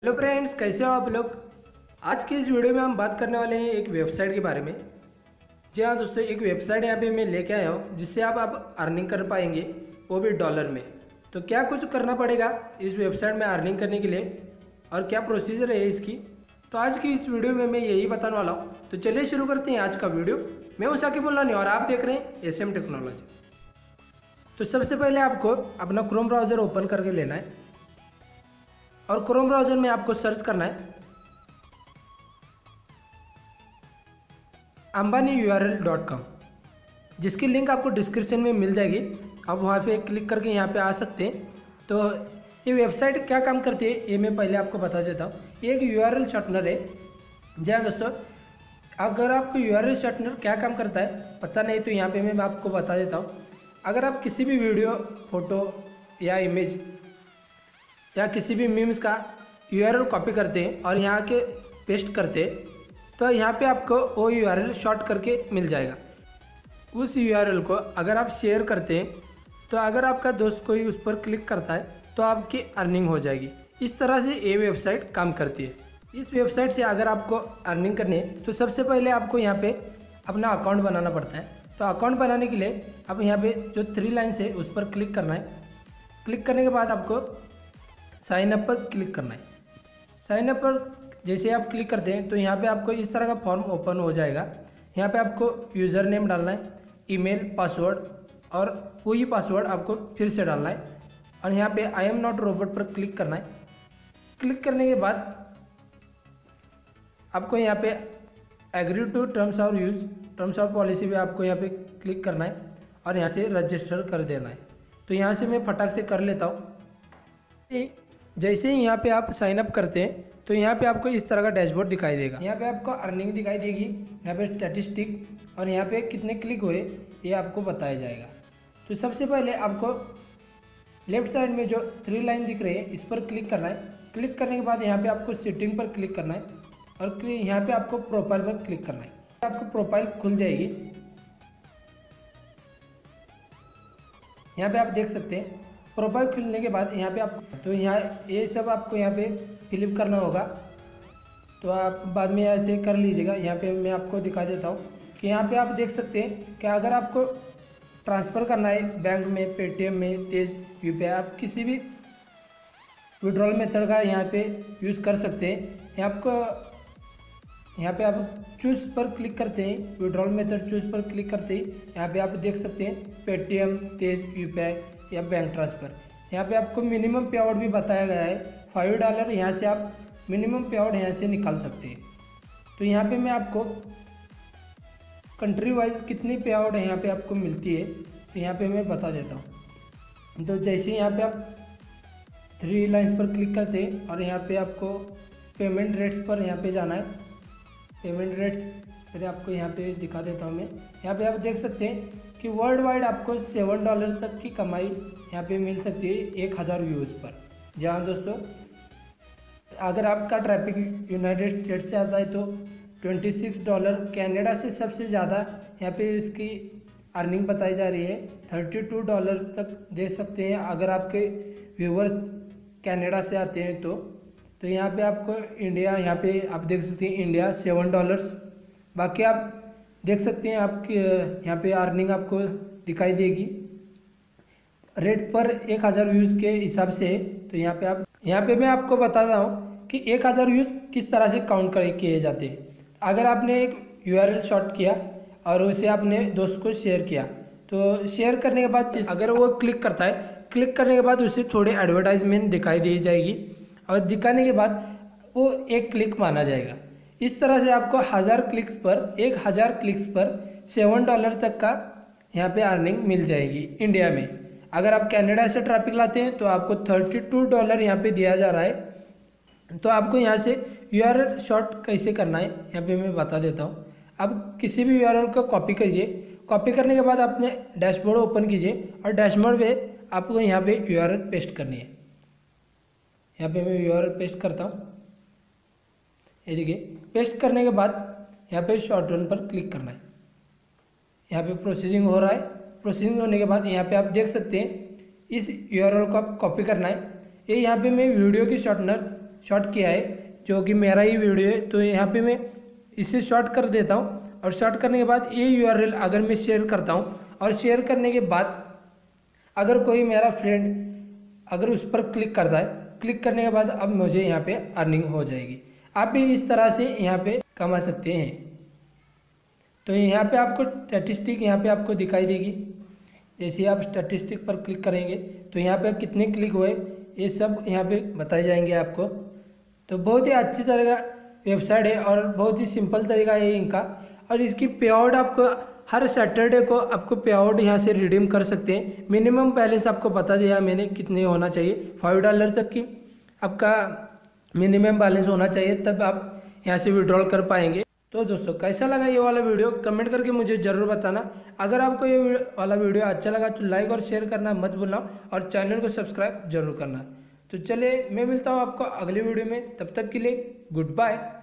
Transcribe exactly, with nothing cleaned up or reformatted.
Hello friends, कैसे हो आप लोग। आज की इस वीडियो में हम बात करने वाले हैं एक वेबसाइट के बारे में। जी हाँ दोस्तों, एक वेबसाइट यहाँ पे मैं लेके आया हूँ जिससे आप आप अर्निंग कर पाएंगे, वो भी डॉलर में। तो क्या कुछ करना पड़ेगा इस वेबसाइट में अर्निंग करने के लिए और क्या प्रोसीजर है इसकी, तो आज की इस वीडियो में मैं यही बताने वाला हूँ। तो चलिए शुरू करते हैं आज का वीडियो। मैं हूँ साकिब मुल्लानी और आप देख रहे हैं एस एम टेक्नोलॉजी। तो सबसे पहले आपको अपना क्रोम ब्राउज़र ओपन करके लेना है और क्रोम ब्राउज़र में आपको सर्च करना है Ambani U R L dot com, जिसकी लिंक आपको डिस्क्रिप्शन में मिल जाएगी। आप वहाँ पे क्लिक करके यहाँ पे आ सकते हैं। तो ये वेबसाइट क्या काम करती है ये मैं पहले आपको बता देता हूँ। ये एक यू आर एल शॉर्टनर है। जी हाँ दोस्तों, अगर आपको यू आर एल शॉर्टनर क्या काम करता है पता नहीं तो यहाँ पे मैं आपको बता देता हूँ। अगर आप किसी भी वीडियो, फोटो या इमेज या किसी भी मीम्स का यू आर एल कॉपी करते हैं और यहाँ के पेस्ट करते हैं तो यहाँ पे आपको वो यू आर एल शॉर्ट करके मिल जाएगा। उस यू आर एल को अगर आप शेयर करते हैं तो अगर आपका दोस्त कोई उस पर क्लिक करता है तो आपकी अर्निंग हो जाएगी। इस तरह से ये वेबसाइट काम करती है। इस वेबसाइट से अगर आपको अर्निंग करनी है तो सबसे पहले आपको यहाँ पे अपना अकाउंट बनाना पड़ता है। तो अकाउंट बनाने के लिए आप यहाँ पे जो थ्री लाइन्स है उस पर क्लिक करना है। क्लिक करने के बाद आपको साइन अप पर क्लिक करना है। साइन अप पर जैसे आप क्लिक करते हैं तो यहाँ पे आपको इस तरह का फॉर्म ओपन हो जाएगा। यहाँ पे आपको यूज़र नेम डालना है, ईमेल, पासवर्ड और वही पासवर्ड आपको फिर से डालना है और यहाँ पे आई एम नॉट रोबोट पर क्लिक करना है। क्लिक करने के बाद आपको यहाँ पे एग्री टू टर्म्स और यूज टर्म्स ऑफ पॉलिसी पे आपको यहाँ पे क्लिक करना है और यहाँ से रजिस्टर कर देना है। तो यहाँ से मैं फटाक से कर लेता हूँ। जैसे ही यहाँ पे आप साइन अप करते हैं तो यहाँ पे आपको इस तरह का डैशबोर्ड दिखाई देगा। यहाँ पे आपको अर्निंग दिखाई देगी, यहाँ पे स्टैटिस्टिक और यहाँ पे कितने क्लिक हुए ये आपको बताया जाएगा। तो सबसे पहले आपको लेफ्ट साइड में जो थ्री लाइन दिख रही है इस पर क्लिक करना है। क्लिक करने के बाद यहाँ पे आपको सेटिंग पर क्लिक करना है और यहाँ पे आपको प्रोफाइल पर क्लिक करना है। आपको प्रोफाइल खुल जाएगी। यहाँ पे आप देख सकते हैं प्रोफाइल खुलने के बाद यहाँ पे आपको तो यहाँ ये सब आपको यहाँ पे फिलिप करना होगा। तो आप बाद में ऐसे कर लीजिएगा। यहाँ पे मैं आपको दिखा देता हूँ कि यहाँ पे आप देख सकते हैं कि अगर आपको ट्रांसफ़र करना है बैंक में, पेटीएम में, तेज यू पी आई, आप किसी भी विड्रॉल मेथड का यहाँ पे यूज़ कर सकते हैं। यहाँ आपको यहाँ पे आप चूज़ पर क्लिक करते हैं, विड्रॉल मेथड चूज़ पर क्लिक करते ही यहाँ पे आप देख सकते हैं Paytm, Tez U P I या बैंक ट्रांसफ़र। यहाँ पे आपको मिनिमम पे आउट भी बताया गया है फाइव डॉलर। यहाँ से आप मिनिमम पे आउट यहाँ से निकाल सकते हैं। तो यहाँ पे मैं आपको कंट्री वाइज कितनी पे आउट यहाँ पे आपको मिलती है तो यहाँ पे मैं बता देता हूँ। तो जैसे यहाँ पे आप थ्री लाइन्स पर क्लिक करते हैं और यहाँ पे आपको पेमेंट रेट्स पर यहाँ पे जाना है। पेमेंट रेट्स फिर आपको यहाँ पे दिखा देता हूँ मैं। यहाँ पे आप देख सकते हैं कि वर्ल्ड वाइड आपको सेवन डॉलर तक की कमाई यहाँ पे मिल सकती है एक हज़ार व्यूज़ पर। जहाँ दोस्तों अगर आपका ट्रैफिक यूनाइटेड स्टेट से आता है तो छब्बीस डॉलर, कनाडा से सबसे ज़्यादा यहाँ पे इसकी अर्निंग बताई जा रही है। बत्तीस डॉलर तक दे सकते हैं अगर आपके व्यूवर्स कनाडा से आते हैं तो। तो यहाँ पे आपको इंडिया, यहाँ पे आप देख सकते हैं इंडिया सेवन डॉलर्स। बाकी आप देख सकते हैं आपकी यहाँ पे अर्निंग आपको दिखाई देगी रेट पर एक हज़ार व्यूज़ के हिसाब से। तो यहाँ पे आप यहाँ पे मैं आपको बता रहा हूँ कि एक हज़ार व्यूज़ किस तरह से काउंट कर किए जाते हैं। अगर आपने एक यू आर एल शॉर्ट किया और उसे आपने दोस्त को शेयर किया तो शेयर करने के बाद अगर वो क्लिक करता है, क्लिक करने के बाद उसे थोड़ी एडवर्टाइजमेंट दिखाई दी जाएगी और दिखाने के बाद वो एक क्लिक माना जाएगा। इस तरह से आपको हज़ार क्लिक्स पर एक हज़ार क्लिक्स पर सेवन डॉलर तक का यहाँ पे अर्निंग मिल जाएगी इंडिया में। अगर आप कनाडा से ट्रैफिक लाते हैं तो आपको थर्टी टू डॉलर यहाँ पे दिया जा रहा है। तो आपको यहाँ से यू आर एल शॉर्ट कैसे करना है यहाँ पे मैं बता देता हूँ। आप किसी भी यू आर एल को कॉपी कीजिए। कॉपी करने के बाद अपने डैशबोर्ड ओपन कीजिए और डैशबोर्ड पे आपको यहाँ पे यू आर एल पेस्ट करनी है। यहाँ पे मैं यू आर एल पेस्ट करता हूँ। ये देखिए, पेस्ट करने के बाद यहाँ पे शॉर्ट रन पर क्लिक करना है। यहाँ पे प्रोसेसिंग हो रहा है। प्रोसेसिंग होने के बाद यहाँ पे आप देख सकते हैं इस यू आर एल को आप कॉपी करना है। ये यहाँ पे मैं वीडियो की शॉर्टनर शॉर्ट किया है, जो कि मेरा ही वीडियो है। तो यहाँ पे मैं इसे शॉर्ट कर देता हूँ और शॉर्ट करने के बाद ये यूआरएल अगर मैं शेयर करता हूँ और शेयर करने के बाद अगर कोई मेरा फ्रेंड अगर उस पर क्लिक करता है, क्लिक करने के बाद अब मुझे यहाँ पे अर्निंग हो जाएगी। आप भी इस तरह से यहाँ पे कमा सकते हैं। तो यहाँ पे आपको स्टैटिस्टिक यहाँ पे आपको दिखाई देगी। जैसे आप स्टैटिस्टिक पर क्लिक करेंगे तो यहाँ पे कितने क्लिक हुए ये सब यहाँ पे बताए जाएंगे आपको। तो बहुत ही अच्छी तरह का वेबसाइट है और बहुत ही सिंपल तरीका है इनका। और इसकी पे आउट आपको हर सैटरडे को आपको पे आउट यहाँ से रिडीम कर सकते हैं। मिनिमम पहले से आपको बता दिया मैंने कितने होना चाहिए, फाइव डॉलर तक की आपका मिनिमम बैलेंस होना चाहिए, तब आप यहाँ से विड्रॉल कर पाएंगे। तो दोस्तों कैसा लगा ये वाला वीडियो कमेंट करके मुझे ज़रूर बताना। अगर आपको ये वाला वीडियो अच्छा लगा तो लाइक और शेयर करना मत भूलना और चैनल को सब्सक्राइब जरूर करना। तो चलिए मैं मिलता हूँ आपको अगले वीडियो में, तब तक के लिए गुड बाय।